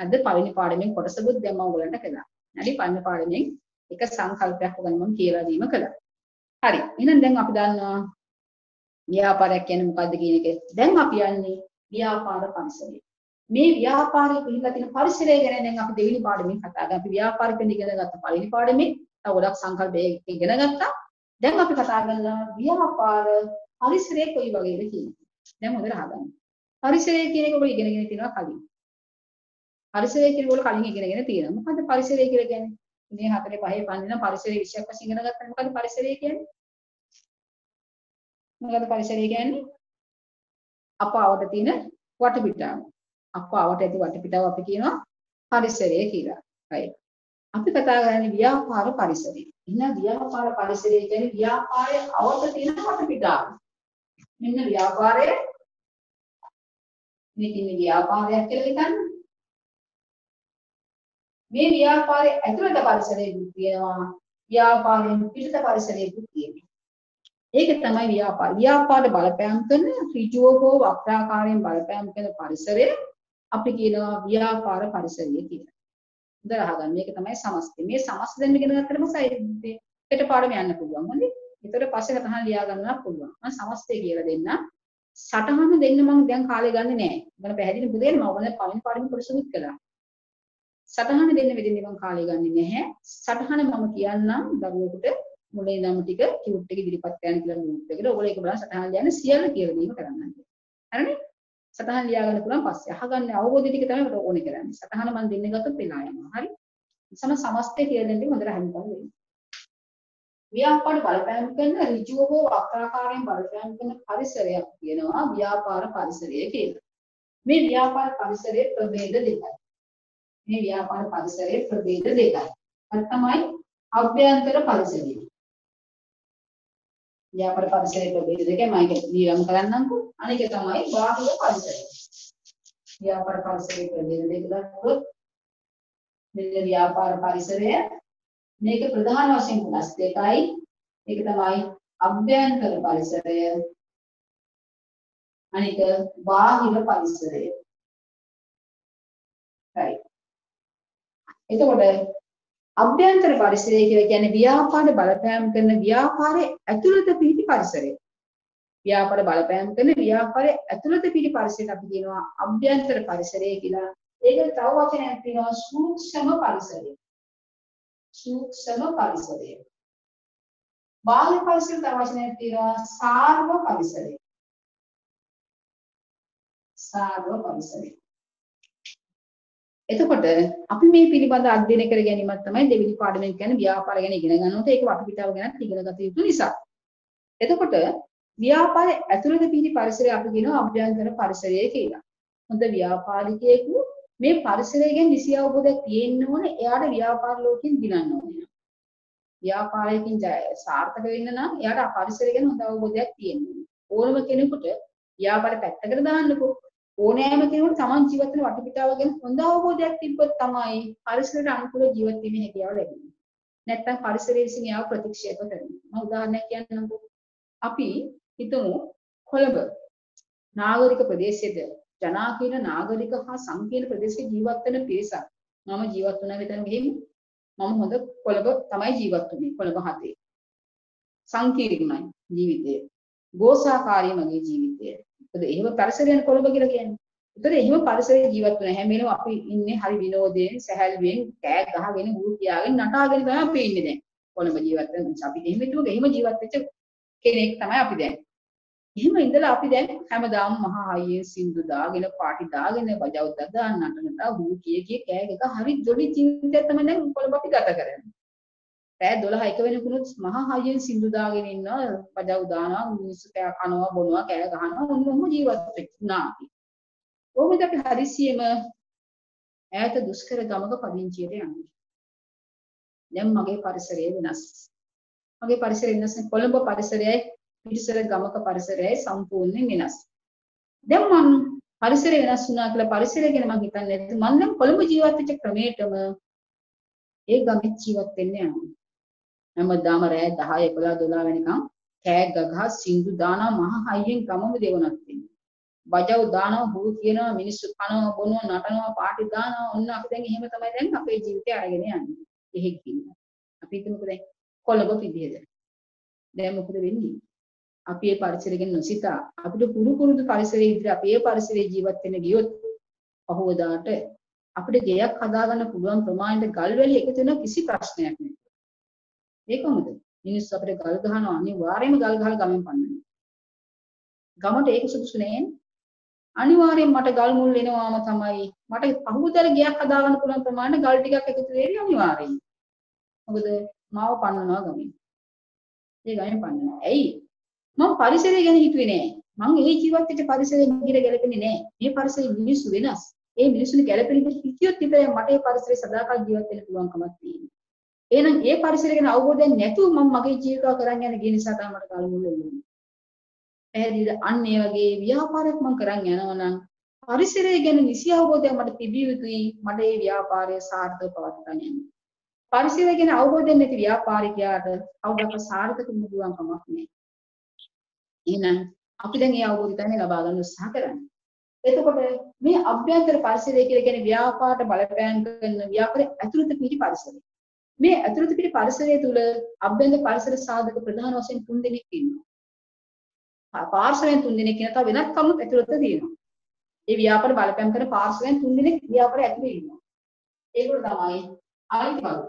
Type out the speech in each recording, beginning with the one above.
අද පළවෙනි පාඩමෙන් කොටසකුත් දැන් මම ඔයගලන්ට කළා. හරි පළවෙනි පාඩමෙන් එක සංකල්පයක් ඔයගලන් මම කියලා දීම කළා. හරි. එහෙනම් දැන් අපි දන්නවා ව්‍යාපාරයක් කියන්නේ මොකද්ද කියන එක. දැන් අපි යන්නේ ව්‍යාපාර පරිසරය. මේ ව්‍යාපාරයේ පිළිබඳ තියෙන පරිසරය ගැන දැන් අපි දෙවෙනි පාඩමෙන් කතා කරා. අපි ව්‍යාපාර ගැන ඉගෙන ගත්ත පළවෙනි පාඩමේ තව ගොඩක් සංකල්ප ඉගෙන ගත්තා. දැන් අපි කතා කරනවා ව්‍යාපාර පරිසරය කොයි වගේද කියන එක. දැන් හොඳට අහගන්න. පරිසරය කියන එක ඔබ ඉගෙනගෙන තියෙනවා කලින්. පරිසරය කියන එක කලින් ඉගෙනගෙන තියෙනවා. මොකද්ද පරිසරය කියලා කියන්නේ? මේ 4 5 පන්දින පරිසරයේ විෂයක් වශයෙන් ඉගෙන ගත්තා. මොකද්ද පරිසරය කියන්නේ? මොකද්ද පරිසරය කියන්නේ? අපාවට තියෙන වටපිටාව. අපාවට ඇති වටපිටාව අපි කියනවා පරිසරය කියලා. right. අපි කතා කරන්නේ ව්‍යාපාර පරිසරය. එහෙනම් ව්‍යාපාර පරිසරය කියන්නේ ව්‍යාපාරයේ අවට තියෙන වටපිටාව. මෙන්න ව්‍යාපාරය මේකින් ව්‍යාපාරයක් කියලා හිතන්න. මේ ව්‍යාපාරයේ ඇතුළත පරිසරයකුත් තියෙනවා. ව්‍යාපාරයෙන් පිටත පරිසරයකුත් තියෙනවා. ඒක තමයි ව්‍යාපාර. ව්‍යාපාර බලපෑම් කරන ඍජුව හෝ වක්‍රාකාරයෙන් බලපෑම් කරන පරිසරය අපි කියනවා ව්‍යාපාර පරිසරය කියලා. හොඳට අහගන්න. මේක තමයි සමස්තය. මේ සමස්ත දෙන්න ඉගෙන ගත්තට පස්සේ ඒකට පාඩම යන්න පුළුවන්. හොඳයි. ඒතර පස්සේ සටහන් ලියා ගන්නත් පුළුවන්. මම සමස්තය කියලා දෙන්න. සටහන දෙන්න මම දැන් කාලේ ගන්නෙ නෑ. මම පැහැදිලි බුදේන මම ඔයාලට පළවෙනි පාඩමේ කොටසුත් කළා. සටහන දෙන්න වෙදින්නේ මම කාලේ ගන්නෙ නැහැ. සටහන මම කියන්නම් දරුවෙකුට මුලින් ඉඳන්ම ටික කියුට් එක ඉදිරිපත් කරන්න කියලා නෝට් එකකට. ඔයගොල්ලෝ ඒක බලන්න සටහන ලියන්න සියල්ල කියලා දීම කරන්න. හරිනේ? සටහන ලියා ගන්න පුළුවන් පස්සේ අහගන්න අවබෝධය ටික තමයි මට ඕනේ කරන්නේ. සටහන මම දෙන්න ගත්තොත් වෙලා යනවා. හරි? සමස්තය කියලා දෙන්න හොඳට අහන්න වෙන්නේ. ව්‍යාපාර බලපෑම් කරන ඍජුව හෝ වක්‍රාකාරයෙන් බලපෑම් කරන පරිසරයක් කියනවා ව්‍යාපාර පරිසරය කියලා. මේ ව්‍යාපාර පරිසරයේ ප්‍රභේද දෙකයි. මේ ව්‍යාපාර පරිසරයේ ප්‍රභේද දෙකයි. අර තමයි අභ්‍යන්තර පරිසරය. ව්‍යාපාර පරිසරයේ ප්‍රභේද දෙකයි මම ඒක නියම කරන්නම්කෝ. අනික තමයි බාහිර පරිසරය. ව්‍යාපාර පරිසරයේ ප්‍රභේද දෙක ගත්තොත් මෙන්න ව්‍යාපාර පරිසරය මේක ප්‍රධාන වශයෙන් කොටස් දෙකයි. ඒක තමයි අභ්‍යන්තර පරිසරය. අනික බාහිර පරිසරය. right. එතකොට අභ්‍යන්තර පරිසරය කියලා කියන්නේ ව්‍යාපාර බලපෑම් කරන ව්‍යාපාරයේ ඇතුළත පිහිටි පරිසරය. ව්‍යාපාර බලපෑම් කරන ව්‍යාපාරයේ ඇතුළත පිහිටි පරිසරයට අපි කියනවා අභ්‍යන්තර පරිසරය කියලා. ඒක තව වචනයක් තියෙනවා සූක්ෂම පරිසරය. සූක්ෂම පරිසරය. බාහිර පරිසරය තව වචනයක් තියෙනවා සාර්ව පරිසරය. සාර්ව පරිසරය. එතකොට අපි මේ පිළිබඳ අධ්‍යයනය කර ගැනීමක් තමයි දෙවෙනි පාඩමෙන් කියන්නේ ව්‍යාපාර ගැන ඉගෙන ගන්නකොට ඒක වටපිටාව ගැන ඉගෙන ගත යුතු නිසා. එතකොට ව්‍යාපාරයේ ඇතුළත පිහිටි පරිසරය අපි කියනවා අභ්‍යන්තර පරිසරය කියලා. හොඳ ව්‍යාපාරිකයෙකු මේ පරිසරය ගැන නිසි අවබෝධයක් තියෙන්න ඕනේ. එයාට ව්‍යාපාර ලෝකෙන් දිනන්න ඕනේ. ව්‍යාපාරයෙන් සාර්ථක වෙන්න නම් එයාට පරිසරය ගැන හොඳ අවබෝධයක් තියෙන්න ඕනේ. ඕනම කෙනෙකුට ව්‍යාපාර පැත්තකට දාන්නකෝ. ඕනෑම කෙනෙකුට තමන් ජීවත් වෙන වටපිටාව ගැන හොඳ අවබෝධයක් තිබ්බොත් තමයි පරිසරයට අනුකූල ජීවත් වීමේ හැකියාව ලැබෙන්නේ. නැත්නම් පරිසරය විසින් යාව ප්‍රතික්ෂේප කරනවා. මම උදාහරණයක් කියන්නම්කෝ. අපි හිතමු කොළඹ නාගරික ප්‍රදේශයේද ජනාකීර්ණ නාගරික හා සංකීර්ණ ප්‍රදේශයේ ජීවත් වෙන පිරිසක්. මම ජීවත් වුණා මෙතන ගෙහින් මම හොඳ කොළඹ තමයි ජීවත් වුනේ. කොළඹ හතේ. සංකීර්ණයි ජීවිතය. ගෝසාකාරී මගේ ජීවිතය. මොකද එහෙම පරිසරයන් කොළඹ කියලා කියන්නේ. ඒතර එහෙම පරිසරයේ ජීවත් වෙන හැම වෙලේම අපි ඉන්නේ හරි විනෝදයෙන්, සැහැල්ලුවෙන්, කෑ ගහගෙන, ඌ කියාගෙන, නටාගෙන තමයි අපි ඉන්නේ දැන්. කොළඹ ජීවත් වෙන නිසා අපි එහෙම හිතුවක එහෙම ජීවත් වෙච්ච කෙනෙක් තමයි අපි දැන්. එහෙම ඉඳලා අපි දැන් හැමදාම මහා හයියෙන් සින්දු දාගෙන, පාටි දාගෙන, බජව් දදා නටනට ඌ කිය කෑ ගහ හරි ජොලි ජීවිතයක් තමයි දැන් කොළඹ අපි ගත කරන්නේ. රෑ 12 1 වෙනකුණුත් මහා හයියෙන් සින්දු දාගෙන ඉන්නවා, බජව් දානවා, මිනිස්සු කෑ කනවා, බොනවා, කෑ ගහනවා, ඔන්නෝම ජීවත් වෙන්නා අපි. කොහොමද අපි හදිසියෙම ඈත දුෂ්කර ගමක පදිංචියට යන්නේ? දැන් මගේ පරිසරය වෙනස්. මගේ පරිසරය වෙනස්. කොළඹ පරිසරයයි පිටිසර ගමක පරිසරයයි සම්පූර්ණයෙන් වෙනස්. දැන් මම පරිසරය වෙනස් වුණා කියලා පරිසරය ගැන මම හිතන්නේ නැති. මම දැන් කොළඹ ජීවත් වෙච්ච ක්‍රමයටම ඒ ගමේ ජීවත් වෙන්න යනවා. හැමදාම රෑ 10 11 12 වෙනකම් කෑ ගගහ සින්දු දානවා මහා හයියෙන් ගමම දෙවනක් වෙන්නේ. බජව් දානවා හුරු කියනවා මිනිස්සු කනවා බොනවා නටනවා පාටි දානවා ඔන්න අපි දැන් එහෙම තමයි දැන් අපේ ජීවිතය අරගෙන යන්නේ. එහෙක් ඉන්න. අපි හිතමුකෝ දැන් කොළඹ පිටියද. දැන් මොකද වෙන්නේ? අපි ඒ පරිසරය ගැන නොසිතා අපිට පුරුදු පරිසරයේ ඉදිරිය අපි ඒ පරිසරයේ ජීවත් වෙන්න ගියොත් පහවදාට අපිට ගෙයක් හදාගන්න පුළුවන් ප්‍රමාණයට ගල් වැලි එකතු වෙන කිසි ප්‍රශ්නයක් නැහැ. ඒක කොහොමද? මිනිස්සු අපිට ගල් ගහනවා අනිවාර්යයෙන්ම ගල් ගහලා ගමෙන් පන්නනවා. ගමට ඒක සුදුසු නෑ. අනිවාර්යයෙන් මට ගල් මුල් එනවාම තමයි මට පහුවදාට ගෙයක් හදාගන්න පුළුවන් ප්‍රමාණයට ගල් ටිකක් එකතු වෙන්නේ අනිවාර්යයෙන්. මොකද මාව පන්නනවා ගමෙන්. ඒ ගමෙන් පන්නනවා. ඇයි? මම පරිසරය ගැන හිතුවේ නෑ. මම ඒ ජීවත් වෙච්ච පරිසරයෙන් මිගිර ගැලපෙන්නේ නෑ. මේ පරිසරයේ මිනිස්සු වෙනස්. ඒ මිනිස්සුන් ගැලපෙන විදිහට හිතියොත් විතරයි මට ඒ පරිසරයේ සදාකාල ජීවත් වෙන්න පුළුවන්කමක් තියෙන්නේ. එහෙනම් ඒ පරිසරය ගැන අවබෝධයක් නැතුව මම මගේ ජීවිතය කරන් යන ගිය නිසා තමයි මට ගල් මුල් වෙන්නේ. පැහැදිලිද? අන්න ඒ වගේ ව්‍යාපාරයක් මම කරන් යනවා නම් පරිසරය ගැන නිසි අවබෝධයක් මට තිබිය යුතුයි. මට මේ ව්‍යාපාරය සාර්ථකව පවත්වා ගන්න. පරිසරය ගැන අවබෝධයක් නැති ව්‍යාපාරිකයාට කවදාවත් සාර්ථක වෙන්න පුළුවන් කමක් නැහැ. එහෙනම් අපි දැන් මේ අවබෝධය තමයි ලබා ගන්න උත්සාහ කරන්නේ. එතකොට මේ අභ්‍යන්තර පරිසරය කියලා කියන්නේ ව්‍යාපාරට බලපෑම් කරන ව්‍යාපාරයේ ඇතුළත පිටි පරිසරය. මේ ඇතුළත පිටි පරිසරය තුල අභ්‍යන්තර පරිසර සාධක ප්‍රධාන වශයෙන් 3 දෙනෙක් ඉන්නවා. පාර්ශවයන් 3 දෙනෙක් කියන තව වෙනත් කමුත් ඇතුළත තියෙනවා. මේ ව්‍යාපාර බලපෑම් කරන පාර්ශවයන් 3 දෙනෙක් ව්‍යාපාරය ඇතුළේ ඉන්නවා. ඒගොල්ලෝ තමයි අයිතිකරු.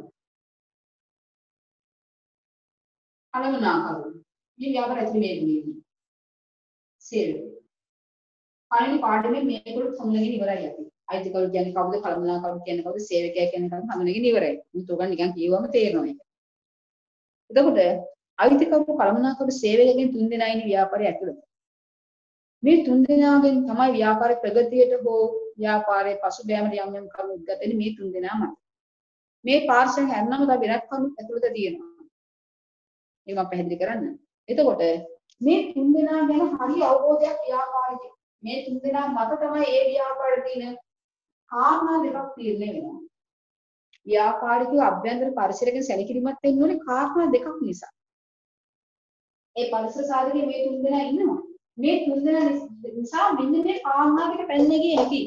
අනවනාකරු. මේ ව්‍යාපාර ඇතුළේ ඉන්නේ. සේවක. පළවෙනි පාඩමේ මේගොල්ලෝ සමුලගෙන ඉවරයි අපි. අයිතිකරු කියන්නේ කවුද? කළමනාකරු කියන්නේ කවුද? සේවකයා කියන්නේ කවුද? හඳුනගෙන ඉවරයි. මුත් උගන් නිකන් කියවම තේරෙනවා ඒක. එතකොට අයිතිකරු කළමනාකරු සේවකයන් 3 දෙනා ඉන්නේ ව්‍යාපාරයේ ඇතුළත. මේ 3 දෙනාගෙන් තමයි ව්‍යාපාරයේ ප්‍රගතියට හෝ ව්‍යාපාරයේ පසුබෑමට යම් යම් කරුණු උද්ගත වෙන්නේ මේ 3 දෙනාම. මේ පාර්ශ්වයෙන් හැරනම තව වෙනත් කරුණු ඇතුළත තියෙනවා. ඒක මම පැහැදිලි කරන්න. එතකොට මේ 3 දෙනා ගැන හරි අවබෝධයක් ව්‍යාපාරිකේ මේ 3 දෙනා මත තමයි ඒ ව්‍යාපාරයේ තියෙන කාරණා දෙකක් තීරණය වෙනවා. ව්‍යාපාරිකව අභ්‍යන්තර පරිසරයක සැලකිලිමත් වෙන්න ඕනේ කාරණා දෙකක් නිසා. ඒ පරිසර සාධකයේ මේ 3 දෙනා ඉන්නවා. මේ 3 දෙනා නිසා මෙන්න මේ කාරණා දෙක පැන්නේ ගියේ හැකි.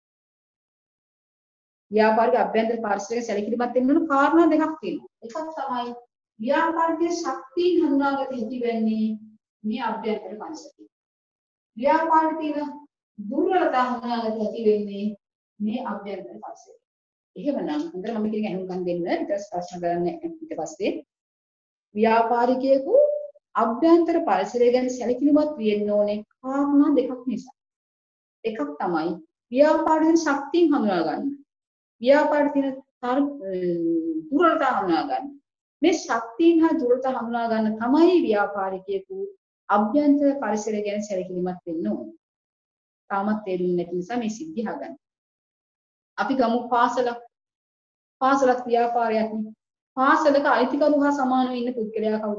ව්‍යාපාරික අභ්‍යන්තර පරිසරයක සැලකිලිමත් වෙන්න ඕනේ කාරණා දෙකක් තියෙනවා. එකක් තමයි ව්‍යාපාරිකයේ ශක්තිය හඳුනාගත හැකි වෙන්නේ මේ අභ්‍යන්තර පරිසරය. ව්‍යාපාරයේ තියෙන දුර්වලතා හඳුනාගත හැකි වෙන්නේ මේ අභ්‍යන්තර පරිසරය. එහෙමනම් හොඳට මම කියන අහුම්කම් දෙන්න ඊට ප්‍රශ්න කරන්න ඊට පස්සේ ව්‍යාපාරිකයෙකු අභ්‍යන්තර පරිසරය ගැන සැලකිලිමත් වෙන්න ඕනේ කාරණා දෙකක් නිසා. එකක් තමයි ව්‍යාපාරයේ ශක්තිය හඳුනා ගන්න. ව්‍යාපාරයේ තියෙන දුර්වලතා හඳුනා ගන්න. මේ ශක්තිය හා දුර්වලතා හඳුනා ගන්න තමයි ව්‍යාපාරිකයෙකු අභ්‍යන්තර පරිසරය ගැන සැලකිලිමත් වෙන්න ඕනේ. තාමත් තේරුම් නැති නිසා මේ සිද්ධිය හදන්න. අපි ගමු පාසලක් ව්‍යාපාරයක් නේ. පාසලක අයිතිකරු හා සමානව ඉන්න පුද්ගලයා කවුද?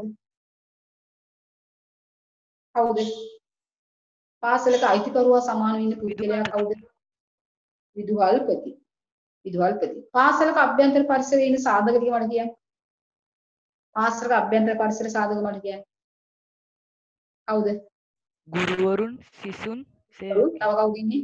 කවුද? පාසලක අයිතිකරු හා සමානව ඉන්න පුද්ගලයා කවුද? විදුහල්පති. පාසලක අභ්‍යන්තර පරිසරයේ ඉන්න සාධක ටික මට කියන්න. පාසලක අභ්‍යන්තර පරිසර සාධක මට කියන්න. කවුද? ගුරුවරුන්, සිසුන්, තව කවුද ඉන්නේ?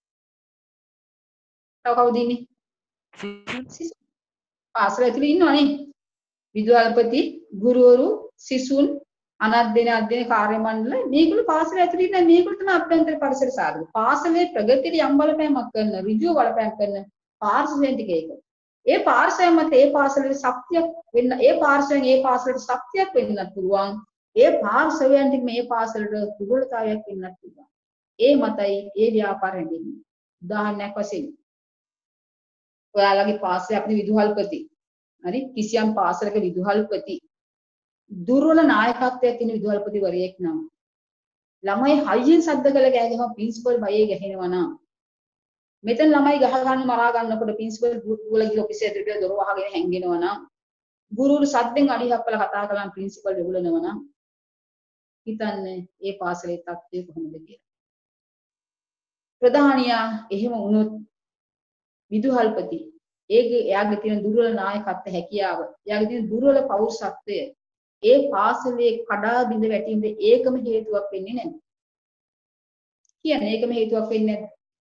තව කවුද ඉන්නේ? සිසුන්. පාසල ඇතුලේ ඉන්නවනේ. විදුහල්පති, ගුරුවරු, සිසුන්, අනධ්‍යයන කාර්ය මණ්ඩල මේගොල්ලෝ පාසල ඇතුලේ ඉන්න මේගොල්ලෝ තමයි අභ්‍යන්තර පරිසර සාධක. පාසලේ ප්‍රගතියට යම් බලපෑමක් කරන, ඍජුව බලපෑම් කරන පාර්ශවයන් ටික ඒක. ඒ පාර්ශවයන් මත ඒ පාසලේ ශක්තියක් වෙන්න, ඒ පාර්ශවයෙන් ඒ පාසලට ශක්තියක් වෙන්නත් පුළුවන්. ඒ පාර්ශවයන් ටික මේ පාසලට දුර්වලතාවයක් වෙන්නත් පුළුවන්. ඒ මතයි ඒ ව්‍යාපාරය දෙන්නේ. උදාහරණයක් වශයෙන් ඔයාලගේ පාසලේ අපේ විදුහල්පති හරි කිසියම් පාසලක විදුහල්පති දුර්වල නායකත්වයක් තියෙන විදුහල්පතිවරයෙක් නම් ළමයි හයියෙන් සද්ද කළ ගෑගම ප්‍රින්සිපල් බයේ ගහනවා නම් මෙතන ළමයි ගහ ගන්න මරා ගන්නකොට ප්‍රින්සිපල් දුවලගේ ඔෆිස් එකට දොර වහගෙන හැංගෙනවා නම් ගුරුවරු සද්දෙන් අඩිහප්පල කතා කළාම ප්‍රින්සිපල් වෙගුලනවා නම් හිතන්නේ ඒ පාසලේ තත්ත්වය කොහොමද කියලා. ප්‍රධානියා එහෙම වුණොත් විදුහල්පති එයාගේ තියෙන දුර්වල නායකත්ව හැකියාව, එයාගේ තියෙන දුර්වල පෞරුෂත්වය ඒ පාසලේ කඩා බිඳ වැටීමේ ඒකම හේතුවක් වෙන්නේ නැහැ. කියන්නේ ඒකම හේතුවක් වෙන්නේ නැද්ද?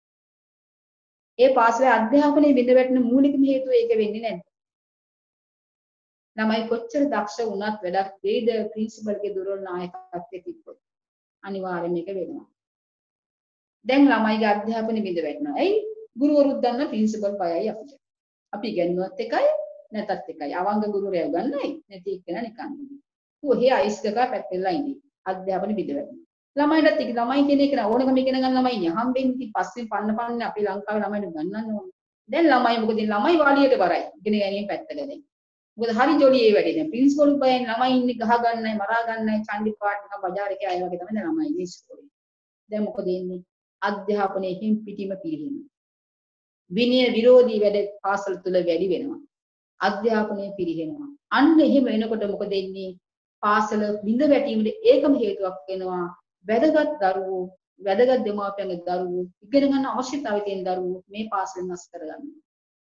ඒ පාසලේ අධ්‍යාපනයේ බිඳ වැටෙන මූලිකම හේතුව ඒක වෙන්නේ නැද්ද? ළමයි කොච්චර දක්ෂ වුණත් වැඩක් වෙයිද ප්‍රින්සිපල්ගේ දුර්වල නායකත්වයේ තිබ්බොත්? අනිවාර්යයෙන් මේක වෙනවා. දැන් ළමයිගේ අධ්‍යාපනය බිඳ වැටෙනවා. ඇයි? ගුරුවරුත් දන්න ප්‍රින්සිපල් බයයි අපිට. අපි ඉගෙනුවත් එකයි නැතත් එකයි. අවංග ගුරුවරයා ගන්නයි නැති එක්කන නිකන්. ඔහේ අයිස් ගගා පැත්තෙල්ලා ඉන්නේ. අධ්‍යාපනය බිඳ වැටෙනවා. ළමයිටත් ඉතින් ළමයි කියන එක නේ ඕනකම ඉගෙන ගන්න ළමයි ඉන්නේ. හම්බෙන්නේ ඉතින් පස්සේ පන්න අපේ ලංකාවේ ළමයිට ගන්නන්න ඕනේ. දැන් ළමයි මොකද ළමයි වලියට බරයි. ඉගෙන ගැනීම පැත්තක දැන්. මොකද හරි ජොලි ඒ වැඩේ දැන් ප්‍රින්සිපල් බයෙන් ළමයි ඉන්නේ ගහ ගන්නයි මරා ගන්නයි චණ්ඩි පාට නිකන් බජාර් එකේ අය වගේ තමයි ළමයි ඉන්නේ ඉස්කෝලේ. දැන් මොකද ඉන්නේ? අධ්‍යාපනයේ හිම් පිටිම පිළිහෙනවා. විනය විරෝධී වැඩ පාසල් තුල වැඩි වෙනවා. අධ්‍යාපනය පිළිහෙනවා. අන්න එහෙම වෙනකොට මොකද වෙන්නේ? පාසල බිඳ වැටීමේ ඒකම හේතුවක් වෙනවා. වැදගත් දරුවෝ, වැදගත් දෙමාපියන්ගේ දරුවෝ, ඉගෙන ගන්න අවශ්‍යතාවය තියෙන දරුවෝ මේ පාසලෙන් නැස් කරගන්නවා.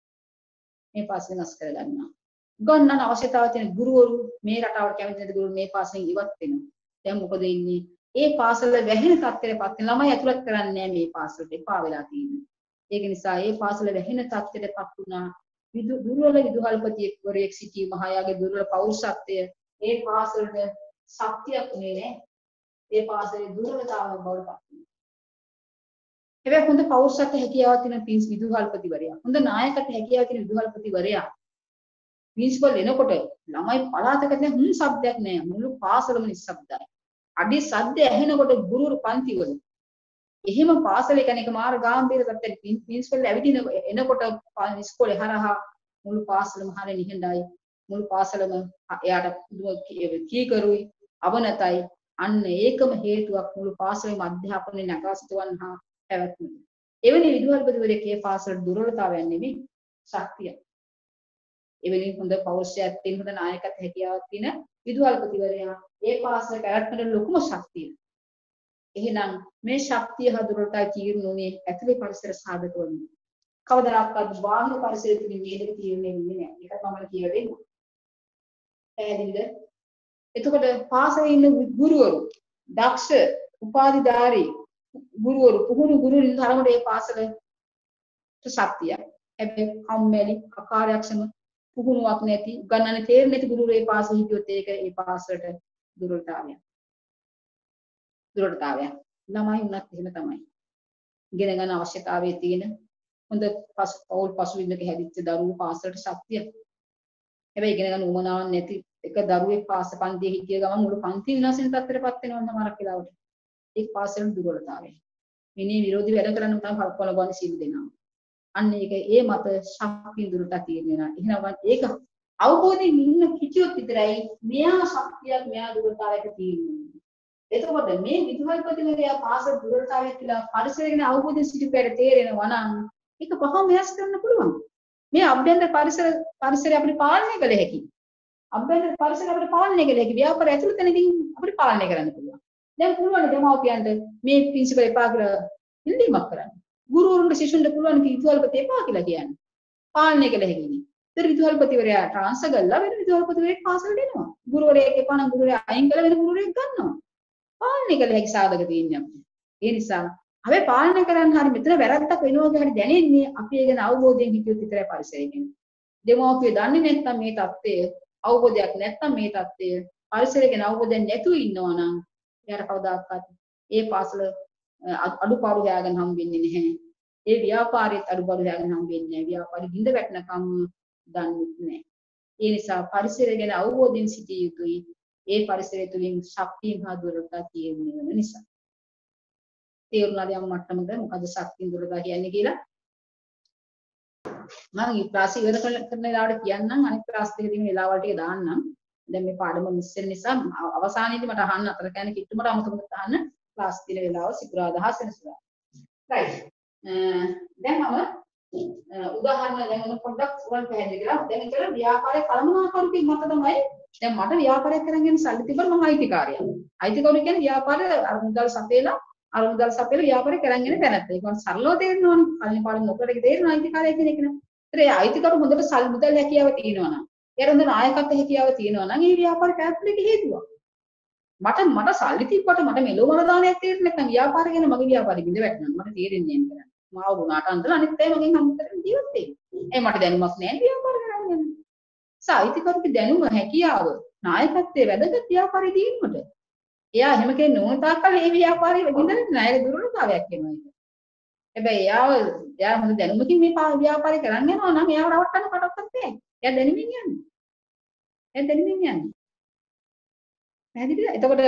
මේ පාසලෙන් නැස් කරගන්නවා. ගන්නන අවශ්‍යතාවය තියෙන ගුරුවරු මේ රටාවට කැමති නැති ගුරුවරු මේ පාසලෙන් ඉවත් වෙනවා. දැන් මොකද වෙන්නේ? ඒ පාසල වැහෙන තත්ත්වයටපත් වෙන ළමයි ඇතුළත් කරන්නේ නැහැ මේ පාසලට එපා වෙලා තියෙනවා. ඒක නිසා ඒ පාසල වැහෙන තත්ත්වයටපත් වුණා. දුර්වල විදුහල්පතිවරයෙක් සිටී මහායාගේ දුර්වල පෞරුෂත්වය ඒ පාසලට ශක්තියක් උනේ නැහැ. ඒ පාසලේ දුර්වලතාවයක් බවට පත් වුණා. හැබැයි හොඳ පෞරුෂත්ව හැකියාවක් තියෙන විදුහල්පතිවරයා, හොඳ නායකත්ව හැකියාවක් තියෙන විදුහල්පතිවරයා ප්‍රින්සිපල් එනකොට ළමයි පළාතක දැන් හුම් શબ્දයක් නැහැ. මුළු පාසලම නිශ්ශබ්දයි. අඩි සද්ද ඇහෙනකොට ගුරුවරු පන්තිවල එහෙම පාසලේ කෙනෙක් මාර ගාම්භීර තත්ත්වයට ප්‍රින්සිපල් ඇවිදින එනකොට ඉස්කෝලේ හරහා මුළු පාසලම හරිය නිහඬයි. මුළු පාසලම එයාට කීකරුයි අවනතයි. අන්න ඒකම හේතුවක් මුළු පාසලේම අධ්‍යාපනයේ නැගාසිතවන් හා පැවැත්ම. එවැනි විදුහල්පතිවරයෙක් ඒ පාසලට දුර්වලතාවයක් නෙමෙයි ශක්තිය. එවැනි හොඳ පෞරුෂයක් තියෙන හොඳ නායකත්ව හැකියාවක් තියෙන විදුහල්පතිවරයා ඒ පාසල පැවැත්මට ලොකුම ශක්තිය. එහෙනම් මේ ශක්තිය හඳුනලා තීරණුනේ ඇතුලේ පරිසර සාධක වලින්. කවදාවත් බාහිර පරිසරය තුලින් මේක තීරණය වෙන්නේ නැහැ. ඒකත් මම කියලා දෙන්නම්. පැහැදිලිද? එතකොට පාසලේ ඉන්න ගුරුවරු, දක්ෂ උපාධිධාරී ගුරුවරු, පුහුණු ගුරුවරුන් තරමට ඒ පාසලට ශක්තියයි. හැබැයි කම්මැලි, අකාර්යක්ෂම, පුහුණුවක් නැති, ගණන තේරෙන්නේ නැති ගුරුවරු ඒ පාසල හිටියොත් ඒක ඒ පාසලට දුර්වලතාවයක්. ළමයි උනත් එහෙම තමයි. ඉගෙන ගන්න අවශ්‍යතාවයේ තියෙන හොඳ පෞල් පසුබිමක හැදිච්ච දරුවෝ පාසලට ශක්තිය. හැබැයි ඉගෙන ගන්න උවමනාවක් නැති එක දරුවෙක් පාසල පන්තියේ හිටිය ගමන් මුළු පන්තිය විනාශ වෙන තත්ත්වයටපත් වෙනවා සමහරක් වෙලාවට. ඒක පාසලේ දුර්වලතාවය. විනය විරෝධී වැඩ කරන්න තමයි කල්පනා ගන්න සීල දෙනවා. අන්න ඒක ඒ මත ශක්තිය දුරට තියෙනවා. එහෙනම් ඒක අවබෝධයෙන් ඉන්න කිචියොත් විතරයි මෙයා ශක්තියක් මෙයා දුරතාවයක තියෙන්නේ. එතකොට මේ විදුහල්පතිවරයා පාසල් දුරතාවයක් කියලා පරිසරය ගැන අවබෝධයෙන් සිටිපැයට තේරෙනවා නම් ඒක පහම වෙනස් කරන්න පුළුවන්. මේ අභ්‍යන්තර පරිසරය අපිට පාලනය කළ හැකියි. අභ්‍යන්තර පරිසරය අපිට පාලනය කළ හැකියි. ව්‍යාපාර ඇතුළතදී අපිට පාලනය කරන්න පුළුවන්. දැන් පුළුවන් දෙමව්පියන්ට මේ ප්‍රින්සිපල් එපා කියලා ඉල්ලීමක් කරන්න. ගුරුවරුන්ට ශිෂ්‍යුන්ට පුළුවන් විදුහල්පති එපා කියලා කියන්නේ. පාලනය කළ හැකියි. ඒතර විදුහල්පතිවරයා ට්‍රාන්ස්ෆර් කරලා වෙන විදුහල්පතිවරයෙක් පාසලට එනවා. ගුරුවරයෙක් එපා නම් ගුරුවරයා අයින් කරලා වෙන ගුරුවරයෙක් ගන්නවා. පාලනය කළ හැකි සාධක තියෙනවා අපිට. ඒ නිසා අපි පාලනය කරන්න හරි මෙතන වැරද්දක් වෙනවා කියලා හරි දැනෙන්නේ අපි ඒ ගැන අවබෝධයෙන් හිටියොත් විතරයි පරිසරය කියන්නේ. දෙමව්පියෝ දන්නේ නැත්නම් මේ தත්ත්වය අවබෝධයක් නැත්නම් මේ தත්ත්වය පරිසරය ගැන අවබෝධයක් නැතුව ඉන්නවා නම් එයාට කවදාකවත් ඒ පාසල අඩුපාඩු හොයාගන්න හම් වෙන්නේ නැහැ. ඒ ව්‍යාපාරයේ අඩුපාඩු හොයාගන්න හම් වෙන්නේ නැහැ. ව්‍යාපාරෙ බිඳ වැටෙනකම් දන්නේ නැහැ. ඒ නිසා පරිසරය ගැන අවබෝධයෙන් සිටිය යුතුයි. ඒ පරිසරය තුලින් ශක්තිය හා දුර්වලතා තියෙන නිසා. තේරුණාද යම් මට්ටමක මොකද ශක්තිය දුර්වලතා කියන්නේ කියලා? මම මේ ක්ලාස් ඉවර කරන වෙලාවට කියන්නම් අනිත් ක්ලාස් දෙක තියෙන වෙලාවල් ටික දාන්නම්. දැන් මේ පාඩම මිස් වෙන නිසා අවසානයේදී මට අහන්න අතර කියන්නේ කිට්ටුමට අමතක අහන්න ක්ලාස් තියෙන වෙලාව සිකුරාදා හා සෙනසුරාදා. රයිට්. දැන් මම උදාහරණ දැන් මොන පොඩ්ඩක් උගන් පැහැදිලි කරලා දැන් ඉතල ව්‍යාපාරයේ කළමනාකරුකෙක් මත තමයි දැන් මට ව්‍යාපාරයක් කරන් යන සල්ලි තිබ්බම මම අයිතිකාරයා. අයිතිකරු කියන්නේ ව්‍යාපාරයේ අරමුදල් සපේලා ව්‍යාපාරය කරන් යන තැනත්. ඒක වන් සරලව තේරෙන්න ඕනේ. කලින් පාඩම මොකටද තේරෙන අයිතිකාරය කියන එක නේ. ඒතර ඒ අයිතිකරු හොඳට සල්ලි මුදල් හැකියාව තියෙනවා නම්, ඒ හොඳ නායකත්ව හැකියාව තියෙනවා නම් ඒ ව්‍යාපාරය පැවැත්මට හේතුවක්. මට සල්ලි තිබ්බට මට මෙලෝ වරදානයක් තේරෙන්නේ නැත්නම් ව්‍යාපාරය ගැන මගේ ව්‍යාපාරෙ බිඳ වැටෙනවා. මට තේරෙන්නේ නැහැ. මාව ගුණාට අන්දලා අනිත් අය මගෙන් අන්තරෙන් ජීවත් වෙන්නේ. මට දැනුමක් නැහැ ව්‍යාපාර කරන්න. සාහිතිකරුගේ දැනුම හැකියාව නායකත්වයේ වැදගත් ව්‍යාපාරේ දිනුමට. එයා එහෙම කෙනෙක් නොවන තාක්කල් මේ ව්‍යාපාරේ විඳින්න නායක දුර්වලතාවයක් වෙනවා ඒක. හැබැයි එයා හොඳ දැනුමකින් මේ ව්‍යාපාරේ කරන්න යනවා නම් එයාව රවට්ටන්න කටවත් නැහැ. එයා දැනුමින් යන්නේ. පැහැදිලිද? එතකොට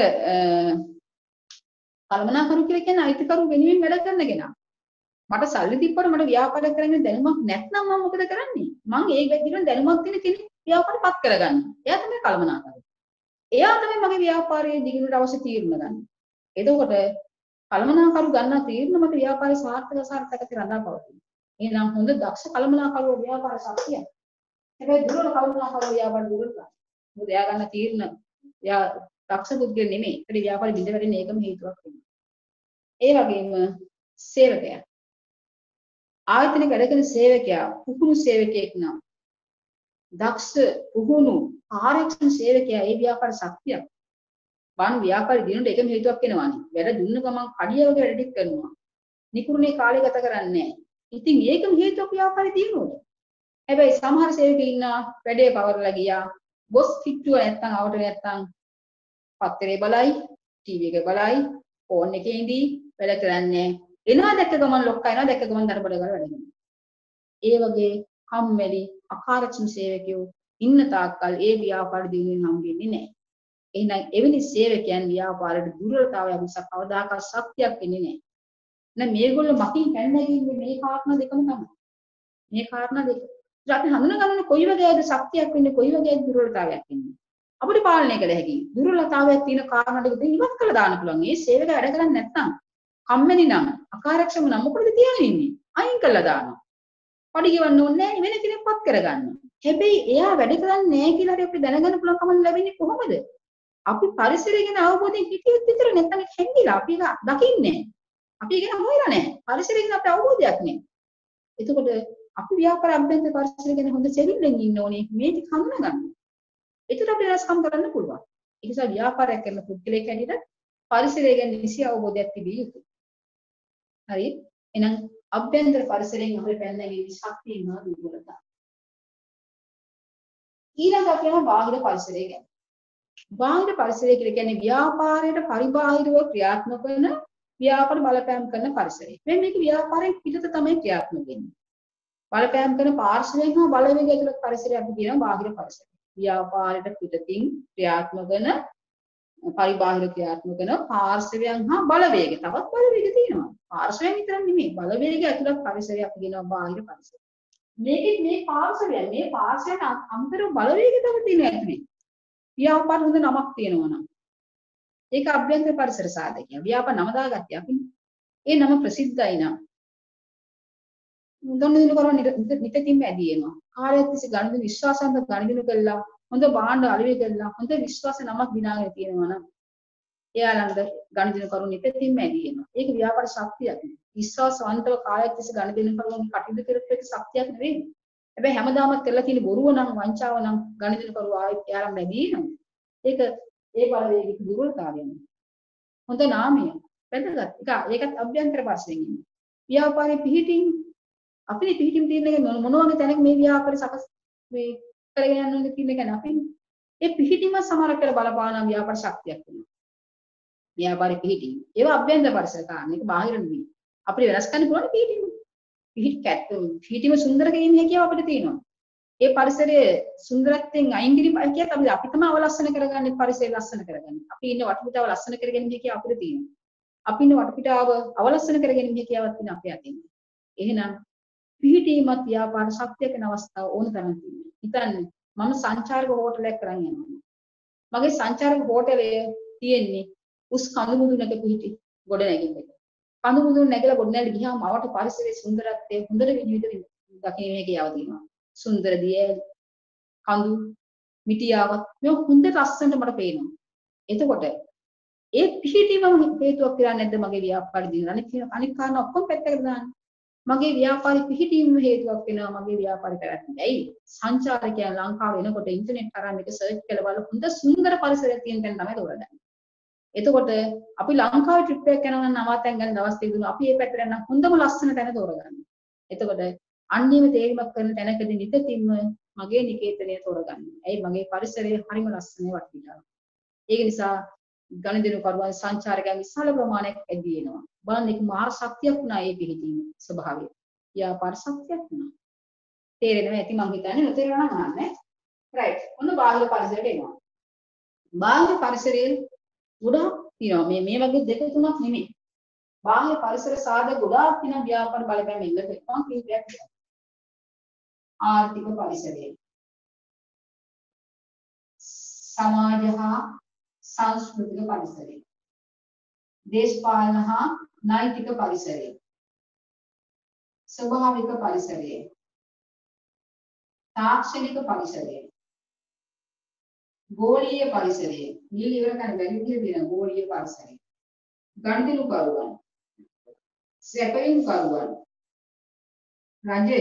කළමනාකරු කියලා කියන්නේ අයිතිකරු වෙනුවෙන් වැඩ කරන කෙනා. මට සල්ලි තිබ්බට මට ව්‍යාපාරයක් කරන්න දැනුමක් නැත්නම් මම මොකද කරන්නේ? මම ඒ විදිහට දැනුමක් තියෙන කෙනෙක් ව්‍යාපාරපත් කරගන්නවා. එයා තමයි කළමනාකරු. එයා තමයි මගේ ව්‍යාපාරයේ දිගිනට අවශ්‍ය තීරණ ගන්න. එතකොට කළමනාකරු ගන්න තීරණ මත ව්‍යාපාරය සාර්ථකව රඳා පවතින. එහෙනම් හොඳ දක්ෂ කළමනාකරුවෝ ව්‍යාපාර ශක්තිය. හැබැයි දුර්වල කළමනාකරුවෝ ව්‍යාපාර දුර්වලයි. මොකද එයා ගන්න තීරණ එයා දක්ෂ පුද්ගල නෙමෙයි. ඒකට ව්‍යාපාරෙ බිඳ වැටෙන ඒකම හේතුවක් වෙනවා. ඒ වගේම සේවකයා ආයතනයක වැඩ කරන සේවකයා පුහුණු සේවකයෙක් නම් දක්ෂ පුහුණු ආරක්ෂණ සේවකයා ඒ ව්‍යාපාර ශක්තියක්. බාන ව්‍යාපාරي දිනුට එකම හේතුවක් වෙනවානේ. වැඩ දුන්න ගමන් කඩිය වගේ වැඩ ටික කරනවා. නිකුරුනේ කාලය ගත කරන්නේ නැහැ. ඉතින් ඒකම හේතුවක් ව්‍යාපාරي දිනුවට. හැබැයි සමහර සේවකයෝ ඉන්නා වැඩේ පවර්ලා ගියා. බොස් කිට්ටුව නැත්තම් අවට නැත්තම් පත්තරේ බලයි, ටීවී එක බලයි, ෆෝන් එකේ ඉඳී වැඩ කරන්නේ. එනවා දැක්ක ගමන් ලොක්කා එනවා දැක්ක ගමන් දරබඩ ගාලා වැඩ කරනවා. ඒ වගේ කම්මැලි අකාර්යක්ෂම සේවකයෝ ඉන්න තාක්කල් ඒ ව්‍යාපාර දිනුවෙන් හම්බෙන්නේ නැහැ. එහෙනම් එවැනි සේවකයන් ව්‍යාපාරයට දුර්වලතාවයක් නිසා කවදාකවත් ශක්තියක් වෙන්නේ නැහැ. නැත්නම් මේගොල්ලෝ මකින් පැන්නගින්නේ මේ කාරණා දෙකම තමයි. මේ කාරණා දෙක. අපි හඳුනගන්න කොයි වගේද ශක්තියක් වෙන්නේ කොයි වගේද දුර්වලතාවයක් වෙන්නේ. අපිට පාලනය කළ හැකි. දුර්වලතාවයක් තියෙන කාරණා දෙක ඉවත් කළා දාන්න පුළුවන්. මේ සේවක වැඩ කරන්නේ නැත්නම් කම්මැලි නම් අකාර්යක්ෂම නම් මොකද තියාගෙන ඉන්නේ? අයින් කළා දානවා. පඩි ගෙවන්න ඕනේ නැහැ වෙන කෙනෙක්පත් කරගන්න. හැබැයි එයා වැඩ කරන්නේ නැහැ කියලා හරි අපිට දැනගන්න පුළුවන් කම ලැබෙන්නේ කොහොමද? අපි පරිසරය ගැන අවබෝධයෙන් හිටියොත් විතර නැත්නම් හැංගිලා අපි ඒක දකින්නේ නැහැ. අපි ඒක හොයලා නැහැ. පරිසරය ගැන අපිට අවබෝධයක් නැහැ. එතකොට අපි ව්‍යාපාර අභ්‍යන්තර පරිසරය ගැන හොඳ සෙවිල්ලෙන් ඉන්න ඕනේ මේ ටික හඳුනා ගන්න. ඒකට අපිට රසකම් කරන්න පුළුවන්. ඒ නිසා ව්‍යාපාරයක් කරන පුද්ගලයෙක් හැටියට පරිසරය ගැන නිසි අවබෝධයක් තිබිය යුතුයි. හරි? එහෙනම් අභ්‍යන්තර පරිසරයෙන් අපේ පැනනගේ ශක්තිය නා දුර්වලතා. ඊළඟ අපි යන බාහිර පරිසරය ගැන. බාහිර පරිසරය කියලා කියන්නේ ව්‍යාපාරයට පරිබාහිරව ක්‍රියාත්මක වෙන ව්‍යාපාර බලපෑම් කරන පරිසරය. මේක ව්‍යාපාරයෙන් පිටත තමයි ක්‍රියාත්මක වෙන්නේ. බලපෑම් කරන පාර්ශවයෙන් හා බලවේග ඇතුළත් පරිසරය අපි කියනවා බාහිර පරිසරය. ව්‍යාපාරයට පිටතින් ක්‍රියාත්මක වෙන පරිබාහිර ක්‍රියාත්මක වෙන පාර්ශවයන් හා බලවේග. තවත් බලවේග තියෙනවා. පාර්ශවයන් විතරක් නෙමෙයි බලවේග ඇතුළත් පරිසරය අපි කියනවා බාහිර පරිසරය. මේ පාර්ශවයන් අන්තරව බලවේග තව තියෙනවා ඇතුලේ. ව්‍යාපාර හොඳ නමක් තියෙනවා නම් ඒක අභ්‍යන්තර පරිසර සාධකයක්. ව්‍යාපාර නම දාගත්තේ අපි. ඒ නම ප්‍රසිද්ධයි නම් ගණිතන කරන නිතින්ම ඇදී එනවා. කාර්යයක් තිස්සේ ගණිත විශ්වාසන්ත ගණිතන කළා හොඳ භාණ්ඩ අලෙවි කළා හොඳ විශ්වාස නමක් දිනාගෙන තියෙනවා නම් එයා ළඟද ගණිතන කරුණු නිතින්ම ඇදී එනවා. ඒක ව්‍යාපාර ශක්තියක්. විශ්වාසවන්තව කාර්යයක් තිස්සේ ගණිතන කරුණු කටයුතු කරපු එක ශක්තියක් නෙවෙයි. හැබැයි හැමදාමත් කරලා තියෙන බොරුව නම් වංචාව නම් ගණිතන කරුවා ආයෙත් එයා ළඟ ඇදී එනවා. ඒක ඒ බලවේගික දුර්වලතාවය. හොඳ නාමය. වැදගත්. ඒකත් අභ්‍යන්තර පරිසරයෙන් ඉන්නේ. ව්‍යාපාරේ පිහිටින් අපේ පිහිටින් තියෙන එක මොන වගේ තැනක මේ ව්‍යාපාරය සකස් මේ කරගෙන යන්න ඕනද කියන එක නේ අපි. ඒ පිහිටින්ම සමහරකට බලපාන ව්‍යාපාර ශක්තියක් වෙනවා. ව්‍යාපාරේ පිහිටින්. ඒවා අභ්‍යන්තර පරිසර කාරණා. ඒක බාහිර නෙවෙයි. අපිට වෙනස් කරන්න පුළුවන් පිහිටින්. පිහිටිම සුන්දර කිරීම හැකියාව අපිට තියෙනවා. ඒ පරිසරයේ සුන්දරත්වයෙන් අයින් කිරීම හැකියාව අපි තමයි අවලස්සන කරගන්නේ පරිසරය ලස්සන කරගන්නේ. අපි ඉන්න වටපිටාව ලස්සන කරගැනීම හැකියාව අපිට තියෙනවා. අපි ඉන්න වටපිටාව අවලස්සන කරගැනීම හැකියාවක් තියෙන අපේ අතින්. එහෙනම් පිහිටීමත් ව්‍යාපාර ශක්තිය කරන අවස්ථාව ඕන තරම් තියෙනවා. හිතන්න මම සංචාරක හෝටලයක් කරන් යනවා. මගේ සංචාරක හෝටලය තියෙන්නේ උස් කඳු මුදුනක පිහිටි ගොඩ නැගිල්ලක. කඳු මුදුන නැගලා ගොඩ නැගලා ගියාම අවට පරිසරයේ සුන්දරත්වය හොඳට විවිධ දකින්න හැකියාව තියෙනවා. සුන්දර දිය කඳු මිටියාවක් මේ හොඳ ලස්සනට මට පේනවා. එතකොට ඒ පිහිටීම හේතුවක් කියලා නැද්ද මගේ ව්‍යාපාර දිනන අනිත් කාරණා ඔක්කොම පැත්තකට දාන්න. මගේ ව්‍යාපාරي පිහිටීම හේතුවක් වෙනවා මගේ ව්‍යාපාරي පැවැත්මට. ඇයි? සංචාරකයන් ලංකාව එනකොට ඉන්ටර්නෙට් කරා මේක සර්ච් කරලා බලලා හොඳ සුන්දර පරිසරයක් තියෙන තැන තමයි තෝරගන්නේ. එතකොට අපි ලංකාවේ ට්‍රිප් එකක් යනවා නම් නවාතැන් ගන්න දවස් දෙක දුන්නා. අපි මේ පැත්තට යන හොඳම ලස්සන තැන තෝරගන්න. එතකොට අන්‍යම තේරීමක් කරන තැනකදී නිතින්ම මගේ නිකේතනය තෝරගන්න. ඇයි මගේ පරිසරය හරිම ලස්සනයි වටපිටාව. ඒක නිසා ගණිතන කරුවන් සංචාරකයන් විශාල ප්‍රමාණයක් ඇදී එනවා. බලන්න ඒක මාර ශක්තියක් වුණා ඒ පිළිදීම ස්වභාවය. ව්‍යාපාර ශක්තියක් වුණා. තේරෙනවා ඇති මම හිතන්නේ නොතේරෙනවා නම් නෑ. රයිට්. ඔන්න බාහිර පරිසරයට එනවා. බාහිර පරිසරයේ ගොඩාක් තියෙනවා. මේ වගේ දෙක තුනක් නෙමෙයි. බාහිර පරිසර සාධක ගොඩාක් තියෙන ව්‍යාපාර බලපෑම ඉල්ලක මම කීපයක් කියනවා. ආර්ථික පරිසරය. සමාජ හා सांस्कृतिक परिसरे देशपालन हा नैतिक परिसरे स्वाभाविक परिसरे ताक्षणिक परिसरे गोलीय परिसरे नील इवर का वेरिटी दिना गोलीय परिसरे गणितनु करुवन सेपरिंग करुवन राज्य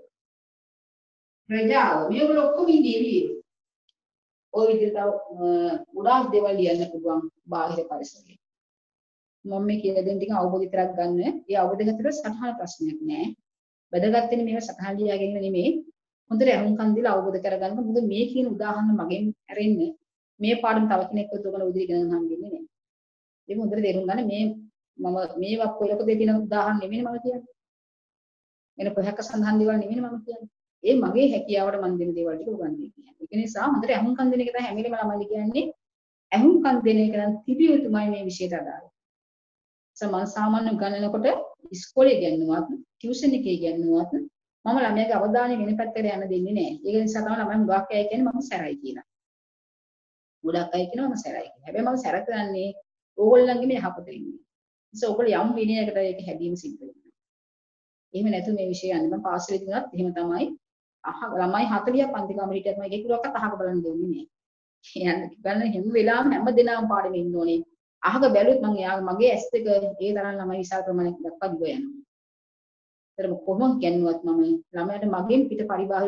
प्रजाව මේගොල්ලෝ ඔක්කොම ඉන්නේ ওই විදිහට උඩාක් දේවල් ලියන්න පුළුවන් බාහිර පරිසරයේ. මම මේ කියලා දෙන්න ටික අවබෝධ විතරක් ගන්න. ඒ අවබෝධ ගත්තට සටහන ප්‍රශ්නයක් නෑ. වැදගත් වෙන්නේ මේව සටහන් ලියා ගැනීම නෙමෙයි. හොඳට අහුම්කම් දීලා අවබෝධ කරගන්න. මොකද මේ කියන උදාහරණ මගෙන් ඇරෙන්න මේ පාඩම තව කෙනෙක් උදවන උදිරි ඉගෙන ගන්න හම්බෙන්නේ නෑ. ඒක හොඳට තේරුම් ගන්න මේ මම මේ වක්කොලක දෙපින උදාහරණ නෙමෙයි මම කියන්නේ. වෙන කොහක සඳහන් දේවල් නෙමෙයි මම කියන්නේ. ඒ මගේ හැකියාවට මන් දෙන දේවල් ටික උගන්වන්නේ කියන්නේ. ඒක නිසා හොඳට අහුම්කම් දෙන එක තමයි හැම වෙලේම ළමයි කියන්නේ. අහුම්කම් දෙන එක නම් තිබිය යුතුමයි මේ විෂයට අදාළ. සමන් සාමාන්‍ය ගණනකොට ඉස්කෝලේ ගන්නවත්, ටියුෂන් එකේ ගන්නවත් මම ළමයාගේ අවධානය වෙන පැත්තකට යන්න දෙන්නේ නැහැ. ඒක නිසා තමයි ළමයි හුඟක් අය කියන්නේ මම සැරයි කියලා. ගොඩක් අය කියනවා මම සැරයි කියලා. හැබැයි මම සැර කරන්නේ ඕගොල්ලන්ගේ මේ යහපත වෙන්නේ. ඒසො ඔයගොල්ලෝ යම් විනයකට ඒක හැදීම සිද්ධ වෙනවා. එහෙම නැතු මේ විෂය යන්නේ මම පාසලේදී වුණත් එහෙම තමයි. ළමයි 40ක් පන්ති කාමරේ හිටියත් මම එකෙකුවක්වත් අහක බලන්න දෙන්නේ නැහැ. යන්න ගන්න හැම වෙලාවෙම හැම දිනම පාඩෙම ඉන්න ඕනේ. අහක බැලුවොත් මම මගේ ඇස් දෙක ඒ තරම් ළමයි විශාල ප්‍රමාණයක් දක්වා දිව යනවා. ඒතරම කොහොම කියන්නවත් මම ළමයාට මගෙන් පිට පරිබාහිර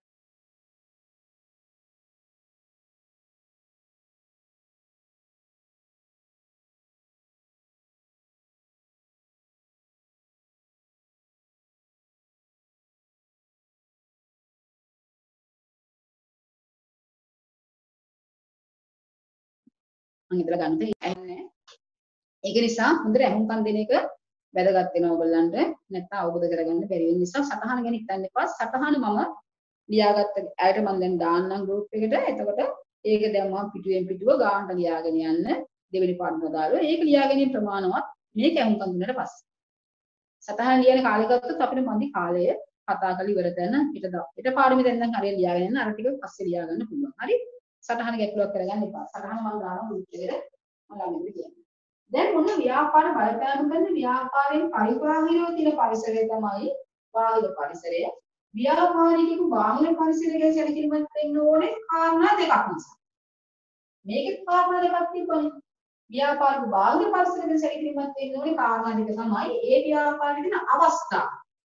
මම හිතලා ගන්නත ඇන්නේ. ඒක නිසා හොඳට අහුම්කම් දෙන එක වැදගත් වෙනවා ඔයගොල්ලන්ට. නැත්නම් අවබෝධ කරගන්න බැරි වෙන නිසා සටහන ගැන හිතන්න එපා. සටහන මම ලියාගත්ත ඇයට මම දැන් දාන්නම් ගෲප් එකට. එතකොට ඒක දැන් මම පිටුවෙන් පිටුව ගානට ලියාගෙන යන්න දෙවෙනි පාඩම දාලා ඒක ලියා ගැනීම ප්‍රමාණවත් මේක අහුම්කම් දුන්නාට පස්සේ. සටහන ලියන කාලය ගත්තොත් අපිට මන්දි කාලය කතා කරලා ඉවර කරන පිට පාඩමේ දැන් හරියට ලියාගෙන යන්න අර ටික පස්සේ ලියා ගන්න පුළුවන්. හරි? සටහන ගැටලුවක් කරගන්න එපා. සටහන මම දානවා ගෲප් එකට. මම ළඟදී කියන්නේ. දැන් මොන ව්‍යාපාර බලපෑම් කරන ව්‍යාපාරයෙන් පරිබාහිරව තියෙන පරිසරය තමයි බාහිර පරිසරය. ව්‍යාපාරිකයෙකු බාහිර පරිසරය ගැන සැලකිලිමත් වෙන්න ඕනේ කාරණා දෙකක් නිසා. මේකේ කාරණා දෙකක් තිබ්බනේ. ව්‍යාපාරික බාහිර පරිසරය ගැන සැලකිලිමත් වෙන්න ඕනේ කාරණා දෙක තමයි ඒ ව්‍යාපාරයේ තියෙන අවස්ථා.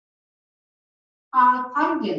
තර්ජන.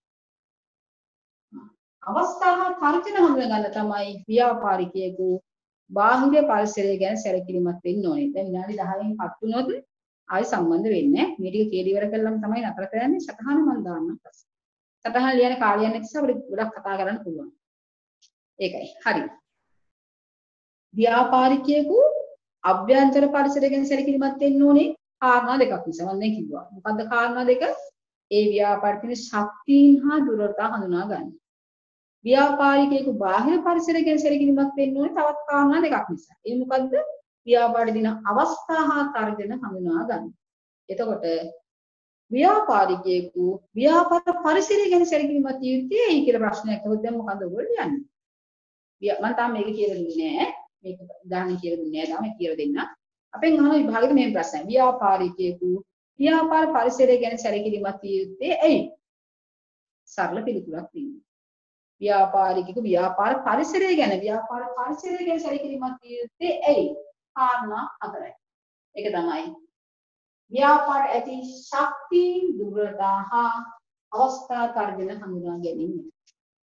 අවස්ථා හා තර්ජන හඳුනා ගන්න තමයි ව්‍යාපාරිකයෙකු බාහිර පරිසරය ගැන සැලකිලිමත් වෙන්න ඕනේ. දැන් විනාඩි 10න් පත් වුණොත් ආයි සම්බන්ධ වෙන්නේ නැහැ. මේ ටික කියලා ඉවර කළාම තමයි නතර කරන්නේ. සටහන මම දාන්නම් පස්සේ. සටහන ලියන කාලයක් නැති නිසා අපිට ගොඩක් කතා කරන්න පුළුවන්. ඒකයි. හරි. ව්‍යාපාරිකයෙකු අභ්‍යන්තර පරිසරය ගැන සැලකිලිමත් වෙන්න ඕනේ කාරණා දෙකක් නිසා. මම දැන් කිව්වා. මොකද්ද කාරණා දෙක? ඒ ව්‍යාපාරිකයේ ශක්තියින් හා දුර්වලතා හඳුනා ගන්න. ව්‍යාපාරිකයෙකු බාහිර පරිසරය ගැන සැලකිලිමත් වෙන්න ඕනේ තවත් කාරණා දෙකක් නිසා. ඒ මොකද්ද? ව්‍යාපාරයේ දින අවස්ථා හා තර්ජන හඳුනා ගන්න. එතකොට ව්‍යාපාරිකයෙකු ව්‍යාපාර පරිසරය ගැන සැලකිලිමත් යුත්තේ ඇයි කියලා ප්‍රශ්නයක් අහුවොත් දැන් මොකද ඔයගොල්ලෝ කියන්නේ? මම තාම මේක කියලා දුන්නේ නැහැ. මේක උදාහරණ කියලා දුන්නේ නැහැ. තාම කියලා දෙන්න. අපෙන් අහන විභාගෙට මේ ප්‍රශ්නය. ව්‍යාපාරිකයෙකු ව්‍යාපාර පරිසරය ගැන සැලකිලිමත් යුත්තේ ඇයි? සරල පිළිතුරක් දෙන්න. ව්‍යාපාරිකයෙකු ව්‍යාපාර පරිසරය ගැන සැලකිලිමත් යුත්තේ ඇයි? කාරණා හතරයි. ඒක තමයි ව්‍යාපාර ඇති ශක්ති දුර්වලතා හා අවස්ථා තර්ජන හඳුනා ගැනීම.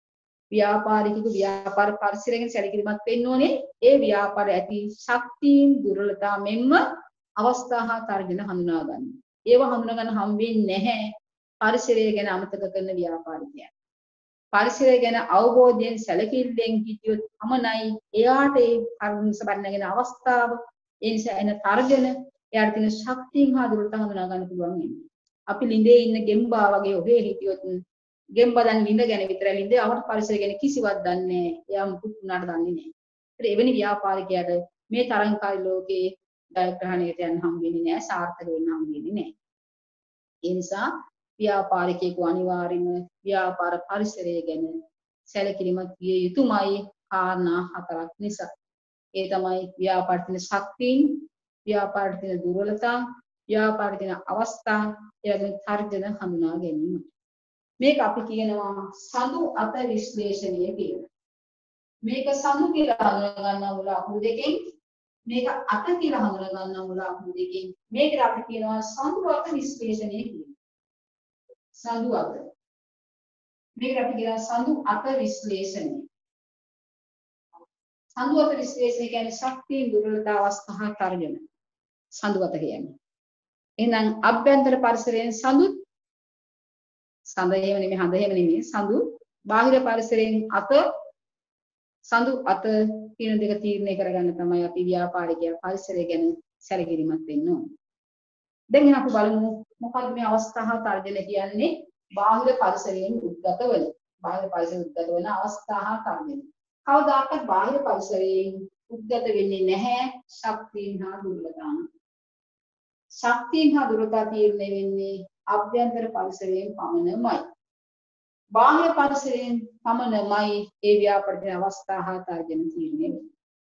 ව්‍යාපාරිකයෙකු ව්‍යාපාර පරිසරයෙන් සැලකිලිමත් වෙන්න ඕනේ. ඒ ව්‍යාපාර ඇති ශක්තියින් දුර්වලතා මෙන්ම අවස්ථා හා තර්ජන හඳුනා ගන්න. ඒව හඳුනා ගන්න හම් වෙන්නේ නැහැ පරිසරය ගැන අමතක කරන ව්‍යාපාරිකයන්. පරිසරය ගැන අවබෝධයෙන් සැලකිල්ලෙන් හිටියොත් පමණයි එයාට ඒ කරුණ සබන්නගෙන අවස්ථාව ඒ නිසා එන තර්ජන එයාට තියෙන ශක්තියින් හා දුර්වලතා හඳුනා ගන්න පුළුවන් වෙන්නේ. අපි ළිඳේ ඉන්න ගෙම්බා වගේ ඔහේ හිටියොත් ගෙම්බා දැන් ළිඳ ගැන විතරයි ළිඳේ අපට පරිසරය ගැන කිසිවක් දන්නේ නැහැ. එයා මුකුත් උනාට දන්නේ නැහැ. ඒත් එවැනි ව්‍යාපාරිකයාට මේ තරංකාරී ලෝකේ ජයග්‍රහණයට යන්න හම් වෙන්නේ නැහැ, සාර්ථක වෙන්න හම් වෙන්නේ නැහැ. ඒ නිසා ව්‍යාපාරිකයෙකු අනිවාර්යයෙන්ම ව්‍යාපාර පරිසරය ගැන සැලකිලිමත් විය යුතුමයි කාරණා 4ක් නිසා. ඒ තමයි ව්‍යාපාරයේ තියෙන ශක්තියින්, ව්‍යාපාරයේ තියෙන දුර්වලතා, ව්‍යාපාරයේ තියෙන අවස්ථා, එයාගේ තර්ජන හඳුනා ගැනීම. මේක අපි කියනවා සඳු අත විශ්ලේෂණය කියලා. මේක සඳු කියලා හඳුනා ගන්නා මුල අකුරු දෙකෙන්, මේක අත කියලා හඳුනා ගන්නා මුල අකුරු දෙකෙන්. මේකට අපි කියනවා සඳු අත විශ්ලේෂණය කියලා. සඳු අත. මේකට අපි කියනවා සඳු අත විශ්ලේෂණය. සඳු අත විශ්ලේෂණය කියන්නේ ශක්තිය දුර්වලතා අවස්ථා තර්ජන. සඳු අත කියන්නේ. එහෙනම් අභ්‍යන්තර පරිසරයෙන් සඳුත් සඳ එහෙම නෙමෙයි හඳ එහෙම නෙමෙයි සඳු බාහිර පරිසරයෙන් අත සඳු අත කියන දෙක තීරණය කරගන්න තමයි අපි ව්‍යාපාරිකයා පරිසරය ගැන සැලකිලිමත් වෙන්න ඕනේ. දැන් අපි බලමු මොකක්ද මේ අවස්ථා තර්ජන කියන්නේ බාහිර පරිසරයෙන් උද්ගත වෙන. බාහිර පරිසරයෙන් උද්ගත වෙන අවස්ථා තර්ජන. කවදාකවත් බාහිර පරිසරයෙන් උද්ගත වෙන්නේ නැහැ ශක්තියින් හා දුර්වලතාවන්. ශක්තියින් හා දුර්වලතා තීරණය වෙන්නේ අභ්‍යන්තර පරිසරයෙන් පමණමයි. බාහිර පරිසරයෙන් පමණමයි ඒ ව්‍යාපාරයේ අවස්ථා හා තර්ජන තීරණය වෙන්නේ.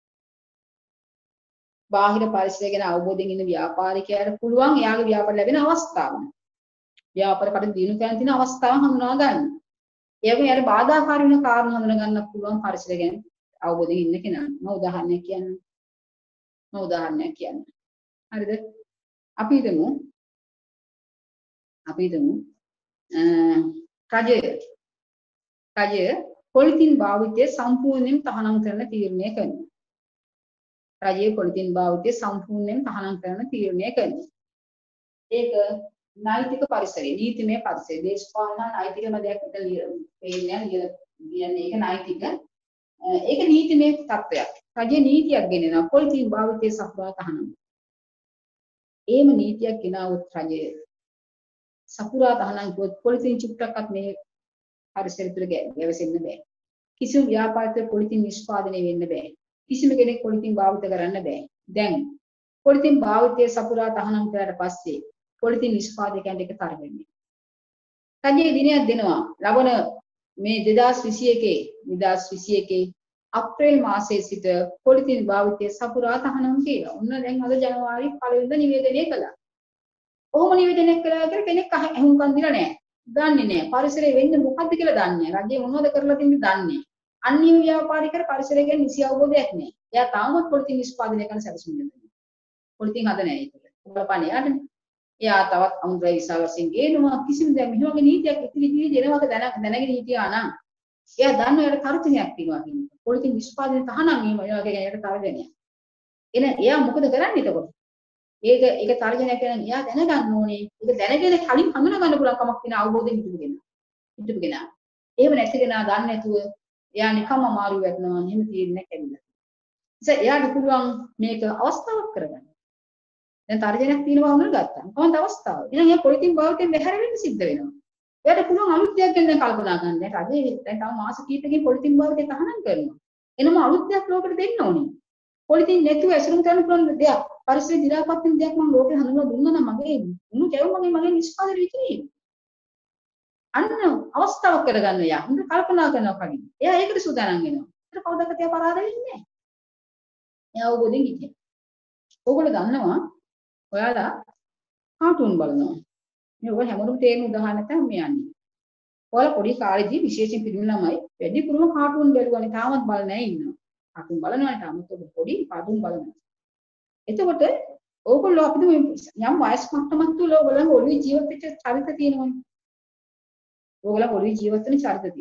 බාහිර පරිසරය ගැන අවබෝධයෙන් ඉන්න ව්‍යාපාරිකයාට පුළුවන් එයාගේ ව්‍යාපාර ලැබෙන අවස්ථාව. ව්‍යාපාර කඩ දිනු කරන තියෙන අවස්ථාව හඳුනා ගන්න. ඒ වගේම යාට බාධාකාරී වෙන කාරණා හඳුනා ගන්න පුළුවන් පරිසරය ගැන අවබෝධයෙන් ඉන්න කෙනා. මම උදාහරණයක් කියන්නම්. හරිද? අපි හිතමු රජය පොලිතින් භාවිතය සම්පූර්ණයෙන් තහනම් කරන තීරණය කරනවා. රජයේ පොලිතින් භාවිතය සම්පූර්ණයෙන් තහනම් කරන තීරණය කරනවා. ඒක නෛතික පරිසරය, නීතිමය පරිසරය, දේශපාලන නෛතිකම දෙයක් විතර කියන්නේ ඒක නෛතික. ඒක නීතිමය තත්ත්වයක්. රජයේ නීතියක් ගෙනෙනවා පොලිතින් භාවිතය සපුරා තහනම්. ඒම නීතියක් ගෙනාවොත් රජය සපුරා තහනම් කරොත් පොලිතින් චුට්ටක්වත් මේ පරිසරය තුළ ගැවසෙන්න බෑ. කිසිම ව්‍යාපාරික පොලිතින් නිෂ්පාදනය වෙන්න බෑ. කිසිම කෙනෙක් පොලිතින් භාවිත කරන්න බෑ. දැන් පොලිතින් භාවිතය සපුරා තහනම් කරලා පස්සේ පොලිතින් නිෂ්පාදකයන්ට එක තරගන්නේ. රජයේ දිනයක් දෙනවා. ලබන මේ 2021 අප්‍රේල් මාසයේ සිට පොලිතින් භාවිතය සපුරා තහනම් කියලා. ඔන්න දැන් අද ජනවාරි 1 වෙනිදා නිවේදනය කළා. ඔහොම නිවේදනය කළා කියලා කෙනෙක් අහුම්කම් දිලා නැහැ. දන්නේ නැහැ. පරිසරය වෙන්නේ මොකද්ද කියලා දන්නේ නැහැ. රජය මොනවද කරලා තින්නේ දන්නේ නැහැ. අන්‍ය ව්‍යාපාරිකර පරිසරය ගැන නිසි අවබෝධයක් නැහැ. එයා තාමත් පොලිතින් නිෂ්පාදනය කරන සැලසුම් දෙනවා. පොලිතින් හද නැහැ ඒක. බලපන්නේ යාට. එයා තවත් අමුද්‍රව්‍ය විසාවසින් ගේනවා කිසිම දෙයක් මෙහෙමගේ නීතියක් ඉතිරි දෙනවක දැනගෙන හිටියා නම් එයා දන්නවා එයාට තර්ජනයක් තියෙනවා කියන්නේ. පොලිතින් නිෂ්පාදනය තහනම් එහෙම ඒ වගේ එයාට තර්ජනයක්. එයා මොකද කරන්නේ එතකොට? ඒක තර්ජනයක් කියන්නේ එයා දැනගන්න ඕනේ. ඒක දැනගෙන කලින් හඳුනා ගන්න පුළුවන් කමක් තියෙන අවබෝධයෙන් හිටුගෙන. එහෙම නැති කෙනා දන්නේ නැතුව එයා නිකම්ම අමාරු වෙනවා. එහෙම තීරණයක් ඇවිල්ලා. එයාට පුළුවන් මේක අවස්ථාවක් කරගන්න. දැන් තර්ජනයක් තියෙනවා හඳුනාගත්තා. කොහොමද අවස්ථාව? එහෙනම් එයා පොලිතින් භාවිතයෙන් බැහැර වෙන්න සිද්ධ වෙනවා. එයාට පුළුවන් අලුත් දෙයක් ගැන කල්පනා කරන්න. රජේ දැන් තව මාස කිහිපකින් පොලිතින් භාවිතය තහනම් කරනවා. එනම අලුත් දෙයක් ලෝකෙට දෙන්න ඕනේ. පොලිතින් නැතුව ඇසුරු කරන්න පුළුවන් දෙයක්. පරිසරය දිලාපත් වෙන දෙයක් මම ලෝකෙ හඳුනලා දුන්නා නම් මගේ උණු කැවුම් මගේ නිෂ්පාදනය විතරයි. අන්න අවස්ථාවක් කරගන්න එයා. හොඳ කල්පනා කරනවා කලින්. එයා ඒකට සූදානම් වෙනවා. ඒකට කවදාකවත් එයා පරාද වෙන්නේ නැහැ. එයා අවබෝධයෙන් ඉන්නේ. ඕගොල්ලෝ දන්නවා ඔයාලා කාටුන් බලනවා. මේ ඔය හැමෝටම තේරෙන උදාහරණ තමයි යන්නේ. ඔයාලා පොඩි කාලේදී විශේෂයෙන් පිළිම ළමයි වැඩිපුරම කාටුන් බැලුවානේ තාමත් බලන්නේ නැහැ ඉන්නවා. කාටුන් බලනවා තාමත් පොඩි කාටුන් බලනවා. එතකොට ඕගොල්ලෝ අපිට යම් වයස් මට්ටමක් තුල ඕගොල්ලෝ ඔළුවේ ජීවත් වෙච්ච චරිත තියෙනවනේ. ඕගොල්ලෝ ඔළුවේ ජීවත් වෙන චරිත තියෙනවා.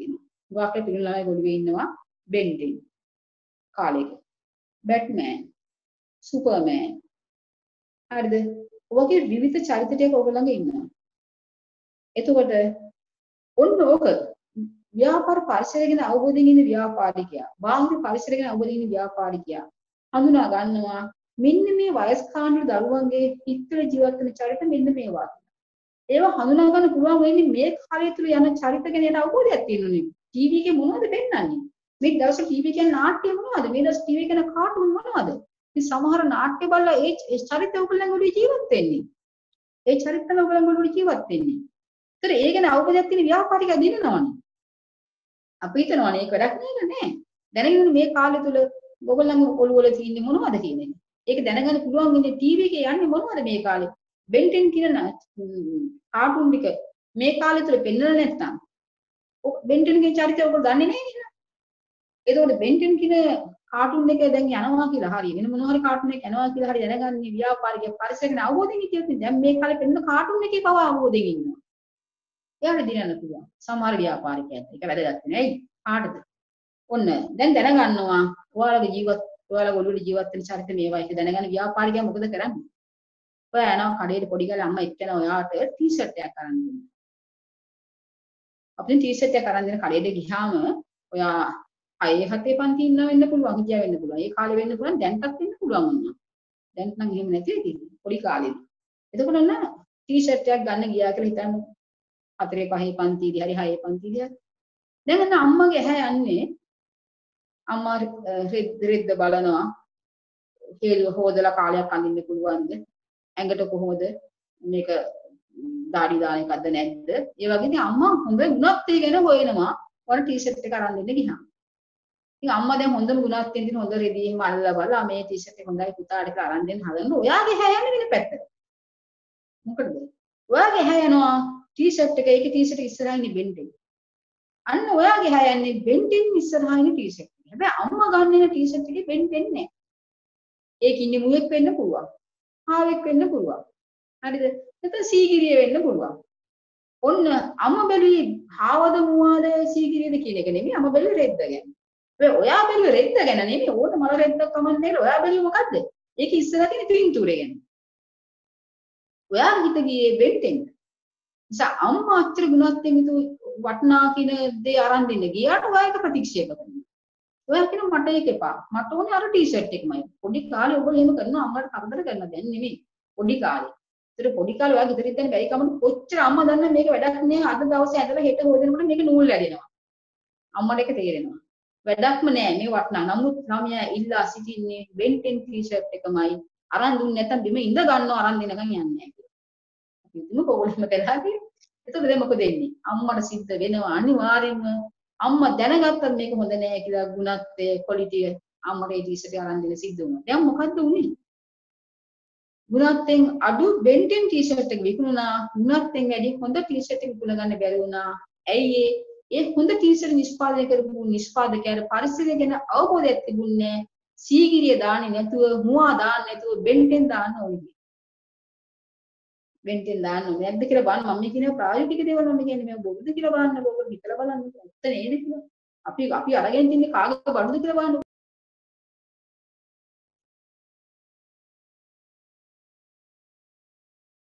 වාක්‍ය පිළිගන්නලා ගොළුවේ ඉන්නවා බෙන්ටෙන් කාලෙක. Batman, Superman. හරිද? ඔයගේ විවිධ චරිත ටික ඔයගොල්ලෝ ළඟ ඉන්නවා. එතකොට ඔන්න ඕක ව්‍යාපාර පරිසරය ගැන අවබෝධයෙන් ඉන්න ව්‍යාපාරිකයා, බාහිර පරිසරය ගැන අවබෝධයෙන් ඉන්න ව්‍යාපාරිකයා හඳුනා ගන්නවා මෙන්න මේ වයස්කාන්ත දරුවන්ගේ හිතේ ජීවත් වෙන චරිත මෙන්න මේවා. ඒවා හඳුනා ගන්න පුළුවන් වෙන්නේ මේ කාලය තුල යන චරිත ගැන අවබෝධයක් තියෙනුනේ. ටීවී එකේ මොනවද පෙන්නන්නේ? මේ දවස්වල ටීවී එකේ නාට්‍ය මොනවද? මේ දවස් ටීවී එකේ කාටුන් මොනවද? මේ සමහර නාට්‍ය බලලා ඒ චරිත ඔයගොල්ලන් වල ජීවත් වෙන්නේ. ඒ චරිත තමයි ඔයගොල්ලන් වල ජීවත් වෙන්නේ. ඒතර ඒ ගැන අවබෝධයක් තියෙන ව්‍යාපාරිකයා දිනනවනේ. අපි හිතනවනේ ඒක වැඩක් නෑ. දැනගෙන මේ කාලය තුල ඔයගොල්ලන්ගේ ඔළුව වල තියෙන්නේ මොනවද කියන්නේ? ඒක දැනගන්න පුළුවන් ඉන්නේ ටීවී එකේ යන්නේ මොනවද මේ කාලේ? බෙන්ටෙන් කියන කාටුන් ටික මේ කාලය තුල පෙන්නලා නැත්තම් බෙන්ටෙන්ගේ චරිතය ඔයගොල්ලෝ දන්නේ නැහැ නේද? එතකොට බෙන්ටෙන් කියන කාටුන් එක දැන් යනවා කියලා හරි වෙන මොන හරි කාටුන් එකක් යනවා කියලා හරි දැනගන්නේ ව්‍යාපාරිකයෙක් පරිසරගෙන අවබෝධයෙන් හිටියොත් දැන් මේ කාලේ පෙන්න කාටුන් එකේ පව අවබෝධයෙන් ඉන්නවා. එයාට දිනන්න පුළුවන්. සමහර ව්‍යාපාරිකයන්ට ඒක වැදගත් නෑ. ඇයි? කාටද? ඔන්න දැන් දැනගන්නවා ඔයාලගේ ඔළුවේ ජීවත් වෙන චරිත මේවා ඒක දැනගන්න ව්‍යාපාරිකයා මොකද කරන්නේ? ඔයා යනවා කඩේට පොඩි ගාලා අම්මා එක්කන ඔයාට ටී-ෂර්ට් එකක් අරන් දෙන්න. අපිට ටී-ෂර්ට් එකක් අරන් දෙන කඩේට ගියාම ඔයා 6-7 පන්ති ඉන්න වෙන්න පුළුවන්, හිටියා වෙන්න පුළුවන්. ඒ කාලේ වෙන්න පුළුවන්, දැන්ටත් වෙන්න පුළුවන් වුණා. දැන්ත් නම් එහෙම නැති වෙයි පොඩි කාලේදී. එතකොට ඔන්න ටී-ෂර්ට් එකක් ගන්න ගියා කියලා හිතන්න. 4-5 පන්තිදී හරි 6 පන්තිදී හරි. දැන් ඔන්න අම්මගේ ඇහැ යන්නේ අම්මා රෙද්ද බලනවා. කේල් හොදලා කාලයක් අඳින්න පුළුවන්ද? ඇඟට කොහොමද මේක දාඩි දාන එකක්ද නැද්ද? ඒ වගේ ඉතින් අම්මා හොඳ ගුණත් ඒ ගැන හොයනවා. ඔර ටී-ෂර්ට් එක අරන් දෙන්න ගියාම. ඉතින් අම්මා දැන් හොඳම ගුණත් තියෙන හොඳ රෙදියෙන් අල්ලලා බලලා මේ ටී-ෂර්ට් එක හොඳයි පුතාට කියලා අරන් දෙන්න හදන ඔයාගේ හැ යන්නේ වෙන පැත්තට. මොකටද? ඔයාගේ හැ යනවා ටී-ෂර්ට් එක ඒකේ ටී-ෂර්ට් ඉස්සරහින් බෙන්ටෙන්. අන්න ඔයාගේ හැ යන්නේ බෙන්ටෙන් ඉස්සරහින් ටී-ෂර්ට්. හැබැයි අම්මා ගන්න යන ටී-ෂර්ට් එකේ බෙන්ටෙන් නැහැ. ඒක ඉන්නේ මුවෙක් වෙන්න පුළුවන්. ආවෙක් වෙන්න පුළුවන්. හරිද? නැත්නම් සීගිරිය වෙන්න පුළුවන්. ඔන්න අම්මා බැලුවේ හාවද මුවාද සීගිරියද කියන එක නෙමෙයි අම්මා බැලුවේ රෙද්ද ගැන. ඔයා බැලුවේ රෙද්ද ගැන නෙමෙයි ඕක මල රෙද්දක් කමන්නේ ඔයා බැලුවේ මොකද්ද? ඒක ඉස්සරහ තියෙන පින්තූරය ගැන. ඔයා හිත ගියේ බෙන්ටෙන්. නිසා අම්මා අච්චර ගුණවත් වෙමිතු වටනා කියන දේ අරන් දෙන්න ගියාට ඔයා ඒක ප්‍රතික්ෂේප කරනවා. ඔයා කියනවා මට ඒක එපා. මට ඕනේ අර ටී-ෂර්ට් එකමයි. පොඩි කාලේ ඔයගොල්ලෝ එහෙම කරනවා අම්මට කරදර කරනවා දැන් නෙමෙයි. පොඩි කාලේ. ඒතර පොඩි කාලේ ඔයා ගෙදර ඉඳන් බැරි කමන කොච්චර අම්මා දන්න මේක වැඩක් නෑ අද දවසේ ඇදලා හෙට හොයනකොට මේක නූල් වැඩෙනවා. අම්මට ඒක තේරෙනවා. වැඩක්ම නෑ මේ වටනා. නමුත් ළමයා ඉල්ලා සිටින්නේ බෙන්ටෙන් ටී-ෂර්ට් එකමයි. අරන් දුන්නේ නැත්නම් බිම ඉඳ ගන්නවා අරන් දෙනකන් යන්නේ නෑ කියලා. අපි හිතමු කොහොමද කරලා තියෙන්නේ. එතකොට දැන් මොකද වෙන්නේ? අම්මට සිද්ධ වෙනවා අනිවාර්යෙන්ම අම්මා දැනගත්තත් මේක හොඳ නෑ කියලා ගුණත්වය ක්වොලිටිය අම්මට ඒ ටී-ෂර්ට් එක අරන් දෙන්න සිද්ධ වුණා. දැන් මොකද්ද උනේ? ගුණත්වෙන් අඩු බෙන්ටෙන් ටී-ෂර්ට් එක විකුණුණා. ගුණත්වෙන් වැඩි හොඳ ටී-ෂර්ට් එක විකුණ ගන්න බැරි වුණා. ඇයි ඒ හොඳ ටී-ෂර්ට් නිෂ්පාදනය කරපු නිෂ්පාදකයාට පරිසරය ගැන අවබෝධයක් තිබුණේ නෑ. සීගිරිය දාන්නේ නැතුව, මුවා දාන්නේ නැතුව බෙන්ටෙන් දාන්න ඕනේ. බෙන්ටෙන් දාන්න ඕනේ. නැද්ද කියලා බලන්න මම මේ කියන ප්‍රායෝගික දේවල් මම කියන්නේ මේ බොරුද කියලා බලන්න ඕක හිතලා බලන්න. උත්තර නේද කියලා. අපි අරගෙන තින්නේ කාගේ බඩුද කියලා බලන්න.